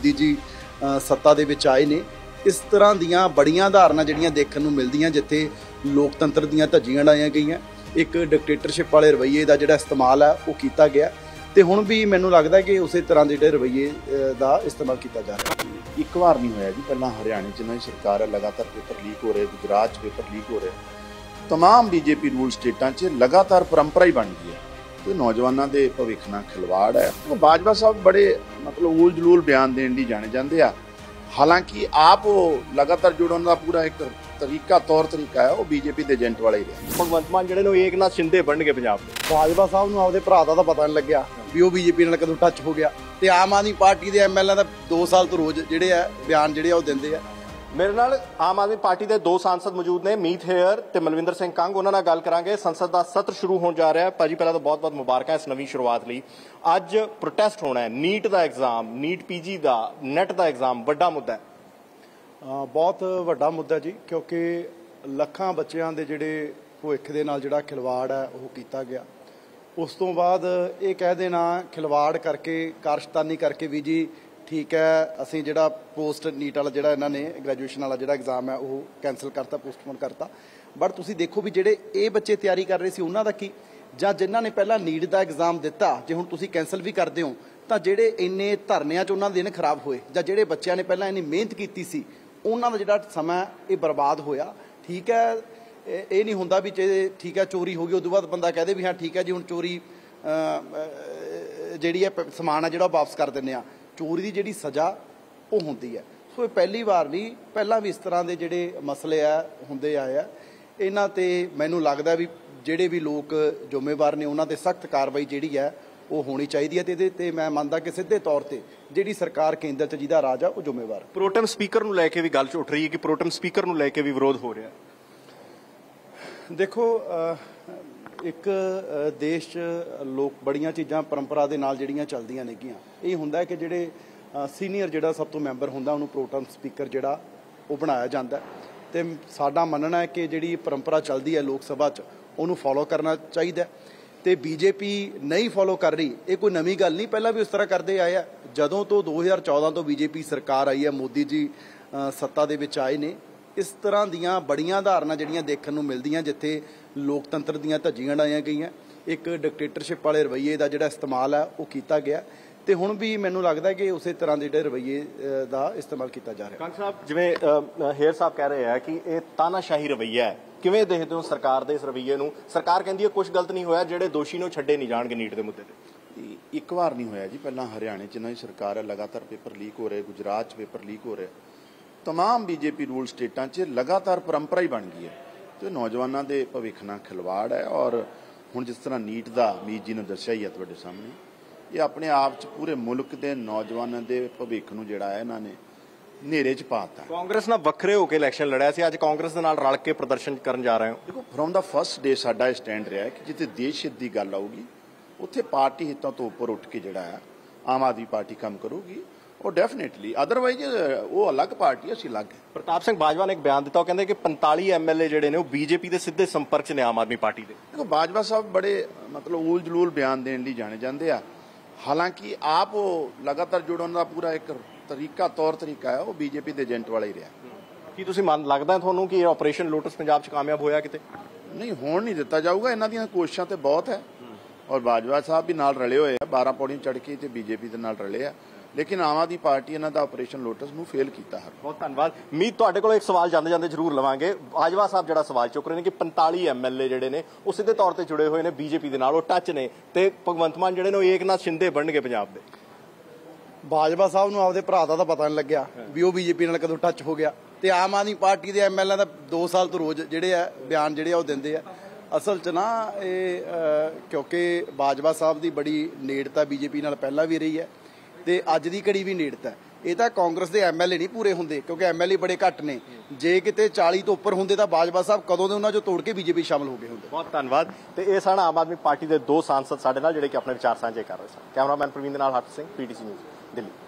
ਮੋਦੀ ਜੀ ਸੱਤਾ ਦੇ ਵਿੱਚ ਆਏ ਨੇ। ਇਸ ਤਰ੍ਹਾਂ ਦੀਆਂ ਬੜੀਆਂ ਉਦਾਹਰਨਾਂ ਜਿਹੜੀਆਂ ਦੇਖਣ ਨੂੰ ਮਿਲਦੀਆਂ ਜਿੱਥੇ ਲੋਕਤੰਤਰ ਦੀਆਂ ਧੱਜੀਆਂ ਉਡਾਈਆਂ ਗਈਆਂ, ਇੱਕ ਡਿਕਟੇਟਰਸ਼ਿਪ ਵਾਲੇ ਰਵੱਈਏ ਦਾ ਜਿਹੜਾ ਇਸਤੇਮਾਲ ਹੈ ਉਹ ਕੀਤਾ ਗਿਆ ਤੇ ਹੁਣ ਵੀ ਮੈਨੂੰ ਲੱਗਦਾ ਕਿ ਉਸੇ ਤਰ੍ਹਾਂ ਦੇ ਜਿਹੜੇ ਰਵੱਈਏ ਦਾ ਇਸਤੇਮਾਲ ਕੀਤਾ ਜਾ ਰਿਹਾ। ਇੱਕ ਵਾਰ ਨਹੀਂ ਹੋਇਆ ਜੀ, ਪਹਿਲਾਂ ਹਰਿਆਣੇ 'ਚ ਨਵੀਂ ਸਰਕਾਰ ਹੈ, ਲਗਾਤਾਰ ਪੇਪਰ ਲੀਕ ਹੋ ਰਹੇ, ਗੁਜਰਾਤ 'ਚ ਪੇਪਰ ਲੀਕ ਹੋ ਰਹੇ, तमाम बीजेपी रूल स्टेटां 'ਚ लगातार परंपरा ही बन गई है। तो नौजवानों के भविख नाल खिलवाड़ है। तो बाजवा साहब बड़े मतलब ऊल जलूल बयान देने लई जाने जाते हैं, हालांकि आप वो लगातार जुड़न का पूरा एक तरीका तौर तरीका है वो बीजेपी के एजेंट वाला ही रहा। भगवंत मान जिहड़े एक नाथ शिंदे बन गए पंजाब दे, बाजवा साहब नूं आपदे भरा दा पता नहीं लग्या भी वो बीजेपी नाल कदों टच हो गया ते आम आदमी पार्टी के MLA दा 2 साल तो रोज जिहड़े आ बयान जिहड़े आ वो दिंदे आ। मेरे नाल आम आदमी पार्टी के 2 सांसद मौजूद ने, मीत हेयर ते मलविंदर सिंह कंग। उन्हां नाल गल करांगे। संसद का सत्र शुरू होने जा रहा है। भाजी पहला तो बहुत बहुत मुबारक इस नवीं शुरुआत लई। अज प्रोटेस्ट होना है, नीट का एग्जाम, नीट PG का, नैट का एग्जाम वड्डा मुद्दा है। बहुत वड्डा मुद्दा जी, क्योंकि ਲੱਖਾਂ ਬੱਚਿਆਂ ਦੇ ਜਿਹੜੇ ਭਵਿੱਖ ਦੇ ਨਾਲ ਜਿਹੜਾ ਖਿਲਵਾੜ ਹੈ ਉਹ ਕੀਤਾ ਗਿਆ। ਉਸ ਤੋਂ ਬਾਅਦ ਇਹ ਕਹਿ ਦੇਣਾ ਖਿਲਵਾੜ ਕਰਕੇ, ਕਾਰਸ਼ਤਾਨੀ ਕਰਕੇ ਵੀ ਜੀ ਠੀਕ ਹੈ ਅਸੀਂ ਜਿਹੜਾ ਪੋਸਟ ਨੀਟ ਵਾਲਾ ਜਿਹੜਾ ਇਹਨਾਂ ਨੇ ਗ੍ਰੈਜੂਏਸ਼ਨ ਵਾਲਾ ਜਿਹੜਾ ਐਗਜ਼ਾਮ ਹੈ ਉਹ ਕੈਂਸਲ ਕਰਤਾ, ਪੋਸਟਪੋਨ ਕਰਤਾ। ਬਟ ਤੁਸੀਂ ਦੇਖੋ ਵੀ ਜਿਹੜੇ ਇਹ ਬੱਚੇ ਤਿਆਰੀ ਕਰ ਰਹੇ ਸੀ ਉਹਨਾਂ ਦਾ ਕੀ, ਜਾਂ ਜਿਨ੍ਹਾਂ ਨੇ ਪਹਿਲਾਂ ਨੀਟ ਦਾ ਐਗਜ਼ਾਮ ਦਿੱਤਾ ਜੇ ਹੁਣ ਤੁਸੀਂ ਕੈਂਸਲ ਵੀ ਕਰਦੇ ਹੋ ਤਾਂ ਜਿਹੜੇ ਇੰਨੇ ਧਰਨਿਆਂ 'ਚ ਉਹਨਾਂ ਦੇ ਦਿਨ ਖਰਾਬ ਹੋਏ, ਜਾਂ ਜਿਹੜੇ ਬੱਚਿਆਂ ਨੇ ਪਹਿਲਾਂ ਇੰਨੀ ਮਿਹਨਤ ਕੀਤੀ ਸੀ ਉਹਨਾਂ ਦਾ ਜਿਹੜਾ ਸਮਾਂ ਇਹ ਬਰਬਾਦ ਹੋਇਆ। ਠੀਕ ਹੈ, ਇਹ ਨਹੀਂ ਹੁੰਦਾ ਵੀ ਜੇ ਠੀਕ ਹੈ ਚੋਰੀ ਹੋ ਗਈ ਉਦੋਂ ਬਾਅਦ ਬੰਦਾ ਕਹਦੇ ਵੀ ਹਾਂ ਠੀਕ ਹੈ ਜੀ ਹੁਣ ਚੋਰੀ ਜਿਹੜੀ ਹੈ ਸਮਾਨ ਆ ਜਿਹੜਾ ਵਾਪਸ ਕਰ ਦਿੰਦੇ ਆ। ਚੋਰੀ ਦੀ ਜਿਹੜੀ ਸਜ਼ਾ ਉਹ ਹੁੰਦੀ ਹੈ। ਸੋ ਇਹ ਪਹਿਲੀ ਵਾਰ ਨਹੀਂ, ਪਹਿਲਾਂ ਵੀ ਇਸ ਤਰ੍ਹਾਂ ਦੇ ਜਿਹੜੇ ਮਸਲੇ ਆ ਹੁੰਦੇ ਆਏ ਆ। ਇਹਨਾਂ ਤੇ ਮੈਨੂੰ ਲੱਗਦਾ ਵੀ ਜਿਹੜੇ ਵੀ ਲੋਕ ਜ਼ਿੰਮੇਵਾਰ ਨੇ ਉਹਨਾਂ ਤੇ ਸਖਤ ਕਾਰਵਾਈ ਜਿਹੜੀ ਹੈ ਉਹ ਹੋਣੀ ਚਾਹੀਦੀ ਹੈ ਤੇ ਇਹਦੇ ਤੇ ਮੈਂ ਮੰਨਦਾ ਕਿ ਸਿੱਧੇ ਤੌਰ ਤੇ ਜਿਹੜੀ ਸਰਕਾਰ ਕੇਂਦਰ 'ਚ ਜਿਹਦਾ ਰਾਜ ਆ ਉਹ ਜ਼ਿੰਮੇਵਾਰ। ਪ੍ਰੋਟੈਮ ਸਪੀਕਰ ਨੂੰ ਲੈ ਕੇ ਵੀ ਗੱਲ ਉੱਠ ਰਹੀ ਹੈ ਕਿ ਪ੍ਰੋਟੈਮ ਸਪੀਕਰ ਨੂੰ ਲੈ ਕੇ ਵੀ ਵਿਰੋਧ ਹੋ ਰਿਹਾ। ਦੇਖੋ ਇੱਕ ਦੇਸ਼ 'ਚ ਲੋਕ ਬੜੀਆਂ ਚੀਜ਼ਾਂ ਪਰੰਪਰਾ ਦੇ ਨਾਲ ਜਿਹੜੀਆਂ ਚੱਲਦੀਆਂ ਨੇਗੀਆਂ। ਇਹ ਹੁੰਦਾ ਕਿ ਜਿਹੜੇ ਸੀਨੀਅਰ ਜਿਹੜਾ ਸਭ ਤੋਂ ਮੈਂਬਰ ਹੁੰਦਾ ਉਹਨੂੰ ਪ੍ਰੋਟੈਮ ਸਪੀਕਰ ਜਿਹੜਾ ਉਹ ਬਣਾਇਆ ਜਾਂਦਾ ਤੇ ਸਾਡਾ ਮੰਨਣਾ ਹੈ ਕਿ ਜਿਹੜੀ ਪਰੰਪਰਾ ਚੱਲਦੀ ਹੈ ਲੋਕ ਸਭਾ 'ਚ ਉਹਨੂੰ ਫੋਲੋ ਕਰਨਾ ਚਾਹੀਦਾ ਤੇ BJP ਨਹੀਂ ਫੋਲੋ ਕਰ ਰਹੀ ਇਹ ਕੋਈ ਨਵੀਂ ਗੱਲ ਨਹੀਂ, ਪਹਿਲਾਂ ਵੀ ਉਸ ਤਰ੍ਹਾਂ ਕਰਦੇ ਆਏ ਆ। ਜਦੋਂ ਤੋਂ 2014 ਤੋਂ BJP ਸਰਕਾਰ ਆਈ ਹੈ, ਮੋਦੀ ਜੀ ਸੱਤਾ ਦੇ ਵਿੱਚ ਆਏ ਨੇ, ਇਸ ਤਰ੍ਹਾਂ ਦੀਆਂ ਬੜੀਆਂ ਉਦਾਹਰਨਾਂ ਜਿਹੜੀਆਂ ਦੇਖਣ ਨੂੰ ਮਿਲਦੀਆਂ ਜਿੱਥੇ ਲੋਕਤੰਤਰ ਦੀਆਂ ਧੱਜੀਆਂ ਉਡਾਈਆਂ ਗਈਆਂ, ਇੱਕ ਡਿਕਟੇਟਰਸ਼ਿਪ ਵਾਲੇ ਰਵੱਈਏ ਦਾ ਜਿਹੜਾ ਇਸਤੇਮਾਲ ਹੈ ਉਹ ਕੀਤਾ ਗਿਆ ਤੇ ਹੁਣ ਵੀ ਮੈਨੂੰ ਲੱਗਦਾ ਕਿ ਉਸੇ ਤਰ੍ਹਾਂ ਦੇ ਜਿਹੜੇ ਰਵੱਈਏ ਦਾ ਇਸਤੇਮਾਲ ਕੀਤਾ ਜਾ ਰਿਹਾ। ਕੰਗ ਸਾਹਿਬ, ਜਿਵੇਂ ਹੇਅਰ ਸਾਹਿਬ ਕਹਿ ਰਹੇ ਆ ਕਿ ਇਹ ਤਾਨਾਸ਼ਾਹੀ ਰਵੱਈਆ ਹੈ, ਕਿਵੇਂ ਦੇਖਦੇ ਹੋ ਸਰਕਾਰ ਦੇ ਇਸ ਰਵੱਈਏ ਨੂੰ? ਸਰਕਾਰ ਕਹਿੰਦੀ ਹੈ ਕੁਝ ਗਲਤ ਨਹੀਂ ਹੋਇਆ, ਜਿਹੜੇ ਦੋਸ਼ੀ ਨੇ ਉਹ ਛੱਡੇ ਨਹੀਂ ਜਾਣਗੇ ਨੀਟ ਦੇ ਮੁੱਦੇ ਤੇ। ਇੱਕ ਵਾਰ ਨਹੀਂ ਹੋਇਆ ਜੀ, ਪਹਿਲਾਂ ਹਰਿਆਣੇ 'ਚ ਨਵੀਂ ਸਰਕਾਰ ਹੈ, ਲਗਾਤਾਰ ਪੇਪਰ ਲੀਕ ਹੋ ਰਹੇ, ਗੁਜਰਾਤ 'ਚ ਪੇਪਰ ਲੀਕ ਹੋ ਰਹੇ, तमाम BJP रूल स्टेटां 'ਚ लगातार परंपरा ही बन गई है। तो नौजवानों के भविख नाल खिलवाड़ है। और हुण जिस तरह नीट का मीत जी ने दस्सिया ही है तुहाडे सामने, ये अपने आप 'ਚ पूरे मुल्क के नौजवानों के भविख नूं जिहड़ा है इन्हां ने नेरे 'ਚ पाता। कांग्रेस नाल वखरे होकर इलैक्शन लड़िया सी, अज कांग्रेस दे नाल रल के प्रदर्शन करन जा रहे हो। देखो, फ्रॉम द फर्स्ट डे साडा स्टैंड रहा है कि जिथे देश हित की गल आऊगी उत्थे पार्टी हितों तो उपर उठ के जिहड़ा है आम आदमी पार्टी काम करूगी और डेफिनेटली, अदरवाइज वो अलग पार्टी है, असीं अलग है। प्रताप सिंह बाजवा ने एक बयान दिता, कहते कि 45 MLA जिहड़े ने वो BJP के सीधे संपर्क च ने आम आदमी पार्टी के। देखो, बाजवा साहब बड़े मतलब ऊल जलूल बयान देने लई जाने जाते हैं, हालांकि आप वो लगातार जुड़न का पूरा एक तरीका तौर तरीका है वो BJP के एजेंट वाला ही रहा। ਕੀ ਤੁਸੀਂ लगता है ਤੁਹਾਨੂੰ कि ऑपरेशन लोटस पंजाब च कामयाब होया किते? नहीं, होण नहीं दिता जाऊगा। इन्हां दीयां कोशिशां ते बहुत है और बाजवा साहब भी नाल रले होए, 12 पौड़ियां चढ़ के ते BJP दे नाल रले आ, लेकिन आम आदमी पार्टी इन्हां दा ऑपरेशन लोटस नूं फेल कीता हर। बहुत धन्यवाद। मीत तुहाडे कोल एक सवाल जांदे जांदे जरूर लवांगे। बाजवा साहब जिहड़ा सवाल चुक रहे ने कि 45 MLA जिहड़े ने वो सीधे तौर ते जुड़े हुए ने BJP दे नाल, वो टच ने ते भगवंत मान जिहड़े ने एक नाथ शिंदे बन गए पंजाब दे। ਬਾਜਵਾ ਸਾਹਿਬ ਨੂੰ ਆਪਦੇ ਭਰਾ ਦਾ ਤਾਂ ਪਤਾ ਨਹੀਂ ਲੱਗਿਆ ਵੀ ਉਹ BJP ਨਾਲ ਕਦੋਂ ਟੱਚ ਹੋ ਗਿਆ ਤੇ ਆਮ ਆਦਮੀ ਪਾਰਟੀ ਦੇ MLA ਦਾ 2 ਸਾਲ ਤੋਂ ਰੋਜ਼ ਜਿਹੜੇ ਆ ਬਿਆਨ ਜਿਹੜੇ ਆ ਉਹ ਦਿੰਦੇ ਆ। ਅਸਲ 'ਚ ਨਾ ਇਹ ਕਿਉਂਕਿ ਬਾਜਵਾ ਸਾਹਿਬ ਦੀ ਬੜੀ ਨੇੜਤਾ BJP ਨਾਲ ਪਹਿਲਾਂ ਵੀ ਰਹੀ ਹੈ ਤੇ ਅੱਜ ਦੀ ਘੜੀ ਵੀ ਨੇੜਤਾ। ਇਹ ਤਾਂ ਕਾਂਗਰਸ ਦੇ MLA ਨਹੀਂ ਪੂਰੇ ਹੁੰਦੇ ਕਿਉਂਕਿ MLA ਬੜੇ ਘੱਟ ਨੇ। ਜੇ ਕਿਤੇ 40 ਤੋਂ ਉੱਪਰ ਹੁੰਦੇ ਤਾਂ ਬਾਜਵਾ ਸਾਹਿਬ ਕਦੋਂ ਦੇ ਉਹਨਾਂ 'ਚੋਂ ਤੋੜ ਕੇ BJP ਸ਼ਾਮਲ ਹੋ ਗਏ ਹੁੰਦੇ। ਬਹੁਤ ਧੰਨਵਾਦ। ਤੇ ਇਹ ਸਨ ਆਮ ਆਦਮੀ ਪਾਰਟੀ ਦੇ 2 सांसद ਸਾਡੇ ਨਾਲ ਜਿਹੜੇ ਕਿ ਆਪਣੇ ਵਿਚਾਰ ਸਾਂਝੇ ਕਰ ਰਹੇ ਸਨ। ਕੈਮਰਾਮੈਨ ਪ੍ਰਵੀਨ ਦੇ ਨਾਲ ਹਰਸ਼ ਸਿੰਘ, PTC ਨਿਊਜ਼ ਦਿੱਲੀ।